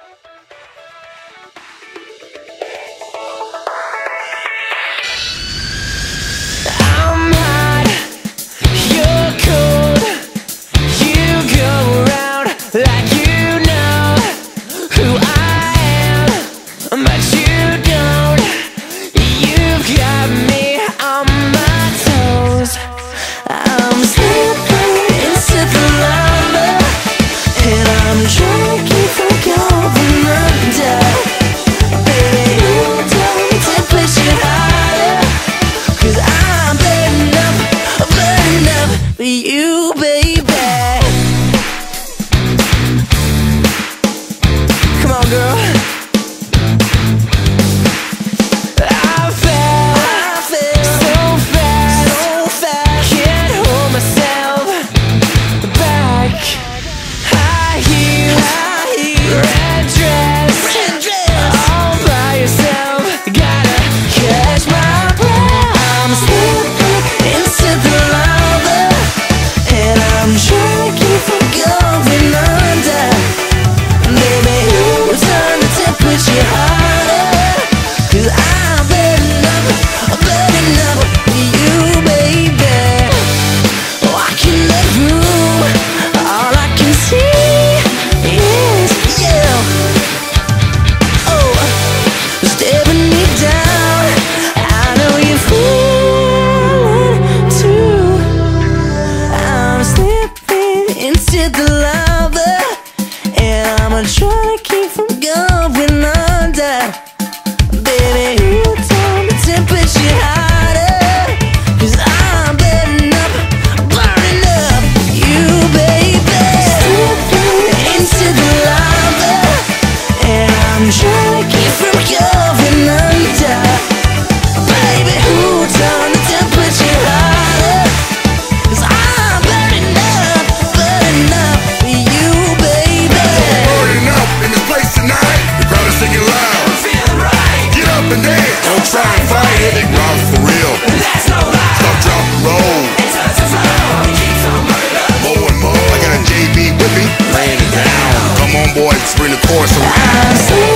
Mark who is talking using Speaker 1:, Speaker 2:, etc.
Speaker 1: I'm hot, you're cold. You go around like you know who I am, but you don't. You've got me on my toes. I'm slipping into the lava, and I'm trying to keep from going under. Baby, you don't to push it harder, 'cause I'm burning up for you, baby. Come on, girl. I fell so fast, can't hold myself back. High heels, red dress, all by yourself. Gotta catch my breath. I'm slipping into the lava, and I'm trying to keep from going under. Baby, who's on the temperature harder? 'Cause I'm burning up for you, baby. Walking the room, all I can see is you. Oh, staring me down. I know you're feeling too. I'm slipping into the lava, and I'm trying to keep from going under. Baby, you turn the temperature harder, 'cause I'm burning up you, baby. Slipping into the lava, and I'm trying to keep from going under. Baby, who turned the temperature harder? 'Cause I'm burning up for you, baby.
Speaker 2: Burning up in this place tonight. The crowd is singing loud.
Speaker 1: I'm feeling right.
Speaker 2: Get up and dance. Don't try and fight it. Big rock for real.
Speaker 1: That's no lie.
Speaker 2: Stop, drop, and roll.
Speaker 1: It turns to flow. Keeps on burning up.
Speaker 2: More and more. I got a JB with me. Laying it down. Come on, boys. Bring the chorus around.
Speaker 1: I'm